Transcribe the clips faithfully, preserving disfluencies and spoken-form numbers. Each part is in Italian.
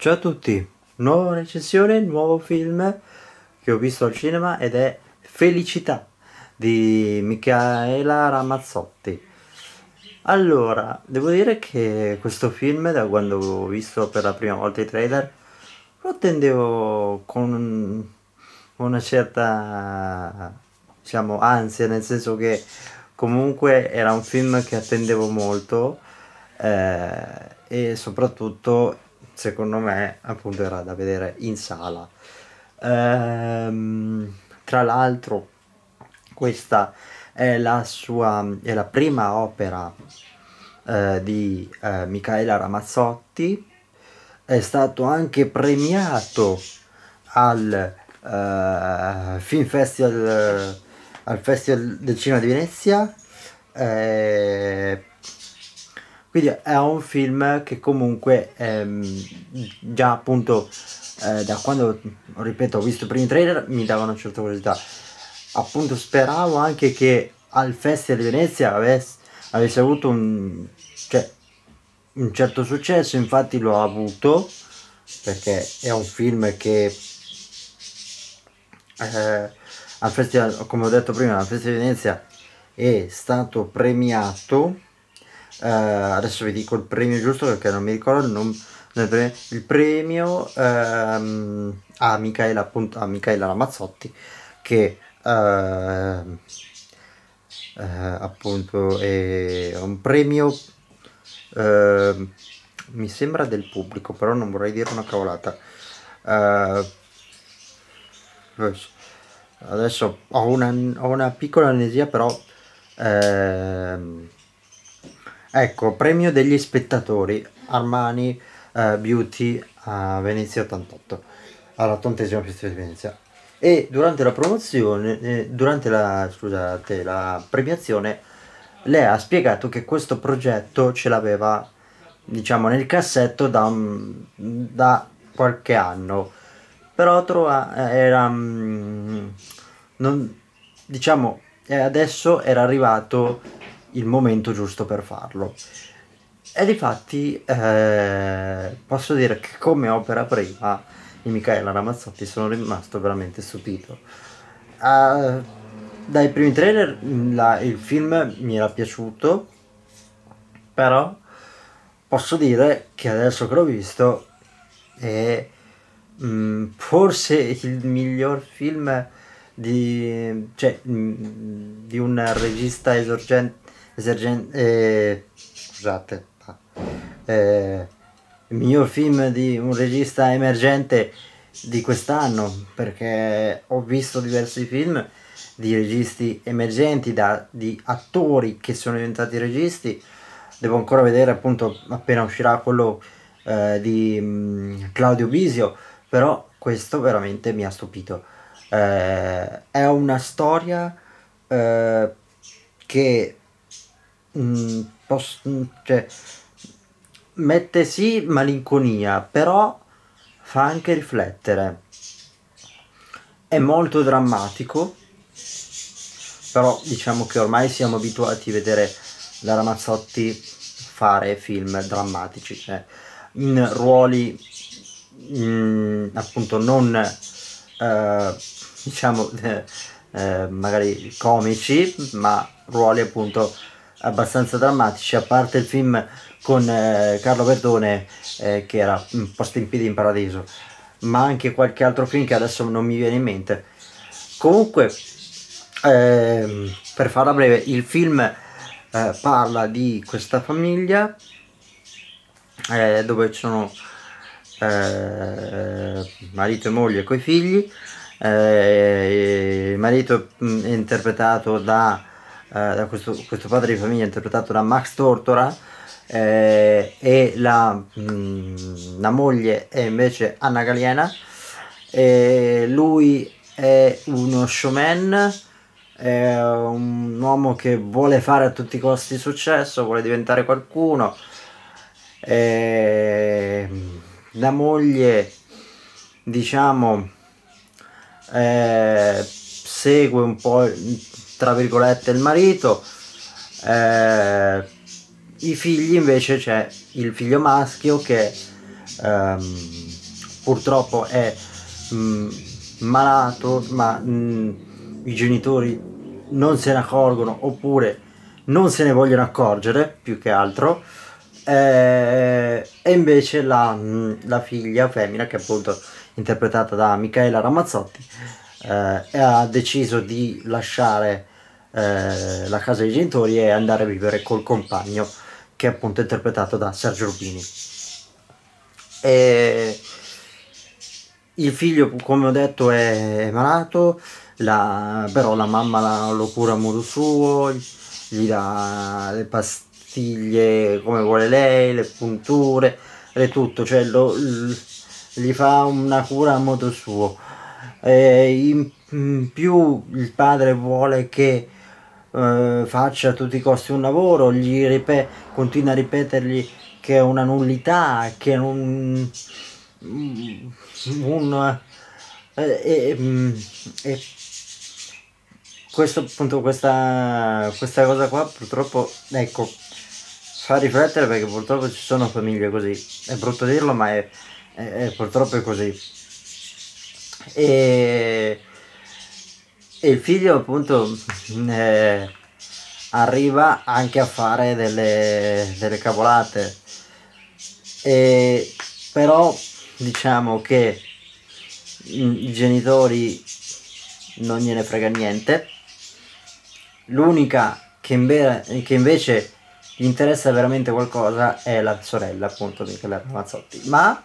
Ciao a tutti, nuova recensione, nuovo film che ho visto al cinema ed è Felicità di Michaela Ramazzotti. Allora, devo dire che questo film, da quando ho visto per la prima volta i trailer, lo attendevo con una certa, diciamo, ansia, nel senso che comunque era un film che attendevo molto, eh, e soprattutto secondo me appunto era da vedere in sala. Ehm, tra l'altro questa è la sua è la prima opera eh, di eh, Michaela Ramazzotti. È stato anche premiato al eh, Film Festival, eh, al Festival del Cinema di Venezia. Eh, quindi è un film che comunque ehm, già appunto eh, da quando, ripeto, ho visto i primi trailer mi davano una certa curiosità. Appunto speravo anche che al Festival di Venezia avesse, avesse avuto un, cioè, un certo successo, infatti lo ha avuto, perché è un film che eh, al Festival, come ho detto prima, al Festival di Venezia è stato premiato. Eh, adesso vi dico il premio giusto perché non mi ricordo il nome del premio. Il premio ehm, a Michaela, appunto, a Michaela Ramazzotti, che eh, eh, appunto è un premio, eh, mi sembra del pubblico, però non vorrei dire una cavolata. Eh, adesso ho una, ho una piccola amnesia, però ehm, ecco, premio degli spettatori Armani eh, Beauty a Venezia ottantotto, all'ottantesimo Festival di Venezia. E durante la promozione, eh, durante la, scusate, la premiazione, lei ha spiegato che questo progetto ce l'aveva, diciamo, nel cassetto da, un- da qualche anno, però trova, era, mm, non, diciamo, eh, adesso era arrivato il momento giusto per farlo. E difatti eh, posso dire che come opera prima di Michaela Ramazzotti sono rimasto veramente stupito. Eh, dai primi trailer la- il film mi era piaciuto, però posso dire che adesso che l'ho visto è mm, forse il miglior film di, cioè, mm, di un regista esorgente, esergen- eh, scusate, ah, eh, il miglior film di un regista emergente di quest'anno, perché ho visto diversi film di registi emergenti, da, di attori che sono diventati registi. Devo ancora vedere, appunto, appena uscirà quello eh, di mm, Claudio Bisio, però questo veramente mi ha stupito. Eh, è una storia eh, che mm, pos- mm, cioè, mette sì malinconia, però fa anche riflettere. È molto drammatico, però diciamo che ormai siamo abituati a vedere la Ramazzotti fare film drammatici, cioè in ruoli mm, appunto non eh, diciamo eh, eh, magari comici, ma ruoli appunto abbastanza drammatici, a parte il film con eh, Carlo Verdone eh, che era un Posto in piedi in paradiso, ma anche qualche altro film che adesso non mi viene in mente. Comunque, ehm, per farla breve, il film eh, parla di questa famiglia eh, dove ci sono eh, marito e moglie coi figli. Eh, il marito mh, è interpretato da, eh, da questo, questo padre di famiglia è interpretato da Max Tortora, eh, e la, mh, la moglie è invece Anna Galiena. E lui è uno showman, è un uomo che vuole fare a tutti i costi successo, vuole diventare qualcuno. E la moglie, diciamo, eh, segue un po', tra virgolette, il marito. Eh, i figli invece, c'è il figlio maschio che ehm, purtroppo è mh, malato, ma mh, i genitori non se ne accorgono, oppure non se ne vogliono accorgere più che altro. Eh, e invece la, la figlia femmina, che è appunto interpretata da Micaela Ramazzotti, eh, ha deciso di lasciare eh, la casa dei genitori e andare a vivere col compagno, che è appunto interpretato da Sergio Rubini. E il figlio, come ho detto, è malato, la, però la mamma la, lo cura a modo suo, gli dà le pastiglie come vuole lei, le punture, le tutto, cioè lo, l- gli fa una cura a modo suo. E in, in più il padre vuole che eh, faccia a tutti i costi un lavoro, gli ripe- continua a ripetergli che è una nullità, che non un eh, e, mm, e questo appunto questa questa cosa qua purtroppo, ecco, fa riflettere, perché purtroppo ci sono famiglie così, è brutto dirlo, ma è, è, è purtroppo è così. E, e il figlio appunto eh, arriva anche a fare delle, delle cavolate, e però diciamo che mm, i genitori non gliene frega niente. L'unica che, imbe- che invece gli interessa veramente qualcosa è la sorella, appunto, di Michela Ramazzotti. Ma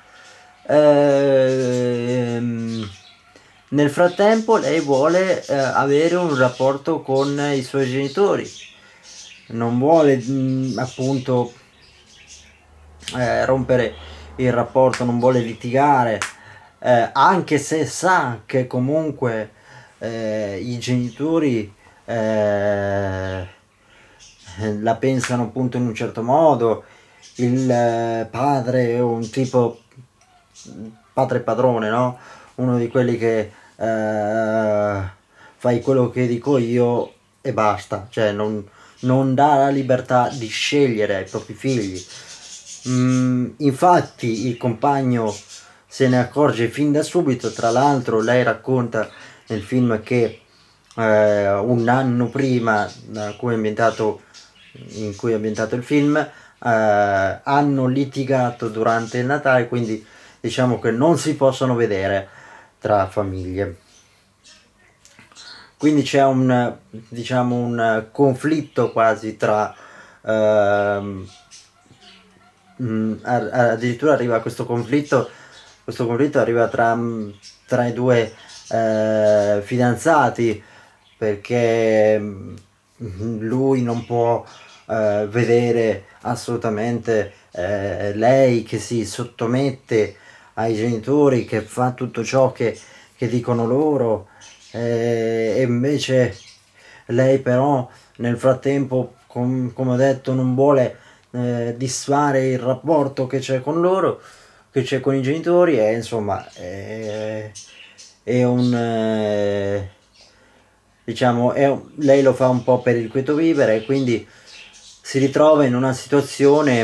ehm, nel frattempo lei vuole eh, avere un rapporto con i suoi genitori, non vuole mh, appunto eh, rompere il rapporto, non vuole litigare, eh, anche se sa che comunque eh, i genitori eh, la pensano appunto in un certo modo, il eh, padre è un tipo padre padrone, no? Uno di quelli che eh, fai quello che dico io e basta, cioè non, non dà la libertà di scegliere ai propri figli. Mm, infatti il compagno se ne accorge fin da subito. Tra l'altro lei racconta nel film che eh, un anno prima da cui è ambientato, in cui è ambientato il film, eh, hanno litigato durante il Natale, quindi diciamo che non si possono vedere tra famiglie. Quindi c'è un, diciamo, un conflitto quasi tra ehm, mm, a- addirittura arriva questo conflitto questo conflitto arriva tra, mm, tra i due eh, fidanzati, perché mm, lui non può eh, vedere assolutamente eh, lei che si sottomette ai genitori, che fa tutto ciò che, che dicono loro, eh, e invece lei però nel frattempo, com- come ho detto, non vuole eh, disfare il rapporto che c'è con loro, che c'è con i genitori, e insomma è, è un eh, diciamo è un- lei lo fa un po' per il quieto vivere, e quindi si ritrova in una situazione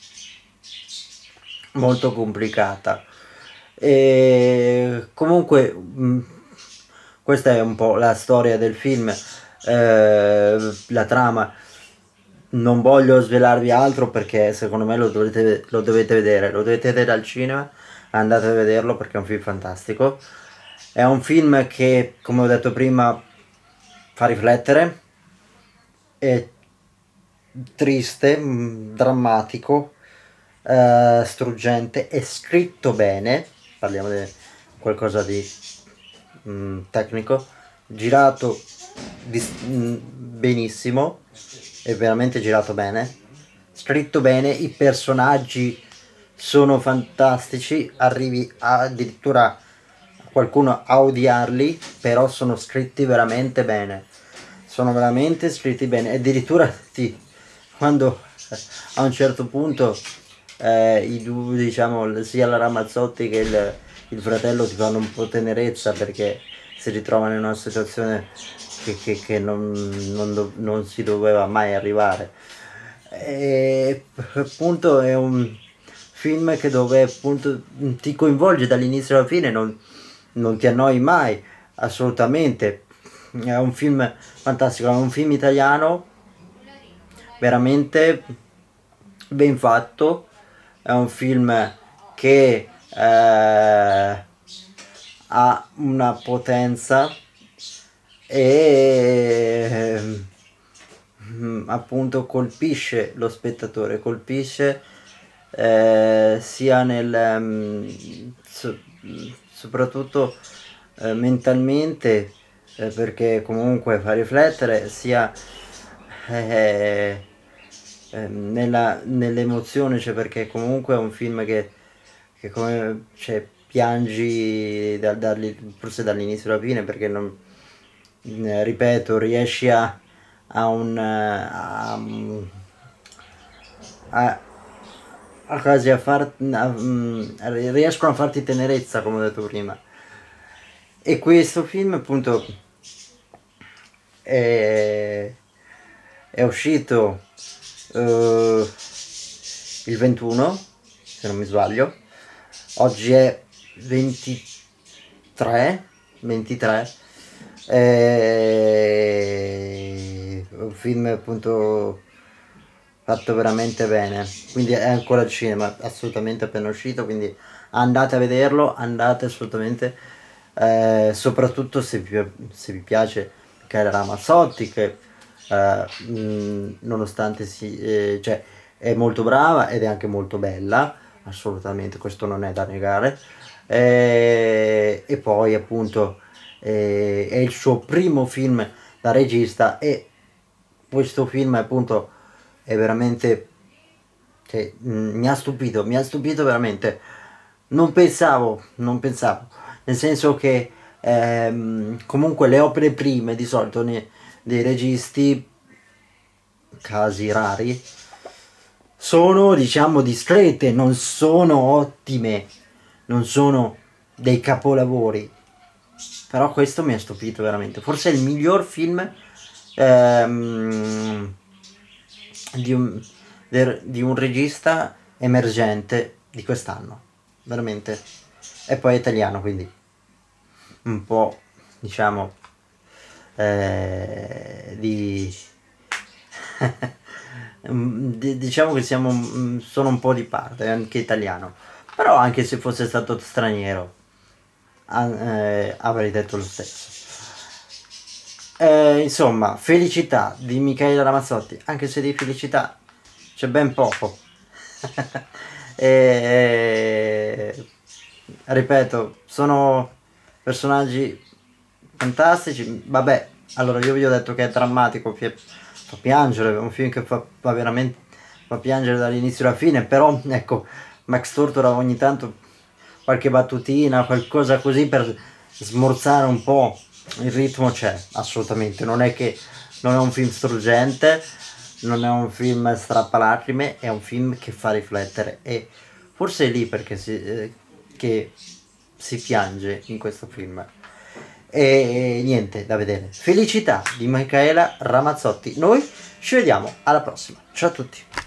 molto complicata. E comunque mh, questa è un po' la storia del film, eh, la trama. Non voglio svelarvi altro, perché secondo me lo dovete, lo dovete vedere, lo dovete vedere al cinema, andate a vederlo perché è un film fantastico. È un film che, come ho detto prima, fa riflettere, è triste, mh, drammatico, eh, struggente, è scritto bene, parliamo di qualcosa di mh, tecnico, girato dis- mh, benissimo, è veramente girato bene, scritto bene, i personaggi sono fantastici, arrivi a, addirittura qualcuno a odiarli, però sono scritti veramente bene, sono veramente scritti bene, e addirittura ti, quando eh, a un certo punto eh, i due, diciamo, sia la Ramazzotti che il, il fratello si fanno un po' tenerezza, perché si ritrovano in una situazione che, che- che non, non do- non si doveva mai arrivare. E appunto è un film che dove appunto ti coinvolge dall'inizio alla fine, non, non ti annoi mai, assolutamente. È un film fantastico, è un film italiano veramente ben fatto, è un film che eh, ha una potenza e mm, appunto colpisce lo spettatore, colpisce eh, sia nel mm, so- soprattutto eh, mentalmente, eh, perché comunque fa riflettere, sia eh, eh, nella, nell'emozione, cioè perché comunque è un film che, che come cioè, piangi da- dalli- forse dall'inizio alla fine, perché non, eh, ripeto, riesci a, a un eh, a, a, a quasi a far a, mm, riescono a farti tenerezza, come ho detto prima. E questo film appunto è, è uscito eh, il ventuno, se non mi sbaglio. Oggi è ventitré, ventitré. È un film appunto fatto veramente bene, quindi è ancora al cinema, assolutamente appena uscito, quindi andate a vederlo, andate assolutamente, eh, soprattutto se vi, se vi piace Michele Ramazzotti, che eh, mh, nonostante si, eh, cioè, è molto brava ed è anche molto bella, assolutamente, questo non è da negare. Eh, e poi appunto eh, è il suo primo film da regista, e questo film appunto è veramente, cioè, mh, mi ha stupito, mi ha stupito veramente. Non pensavo, non pensavo, nel senso che ehm, comunque le opere prime di solito ne- dei registi, casi rari, sono diciamo discrete, non sono ottime, non sono dei capolavori, però questo mi ha stupito veramente. Forse è il miglior film ehm, di, un, der- di un regista emergente di quest'anno, veramente. E poi è italiano, quindi un po', diciamo, eh, di... di- diciamo che siamo, mm, sono un po' di parte, è anche italiano. Però anche se fosse stato straniero, a- eh, avrei detto lo stesso. Eh, insomma, felicità di Michele Ramazzotti, anche se di felicità c'è ben poco. E, ripeto, sono personaggi fantastici. Vabbè, allora io vi ho detto che è drammatico, fi- fa piangere, è un film che fa, fa veramente fa piangere dall'inizio alla fine, però ecco, Max Tortora ogni tanto qualche battutina, qualcosa così per smorzare un po' il ritmo c'è, assolutamente. Non è che non è un film struggente, non è un film strappalacrime, è un film che fa riflettere, e forse è lì perché si, eh, che si piange in questo film. E niente da vedere. Felicità di Michaela Ramazzotti. Noi ci vediamo alla prossima. Ciao a tutti.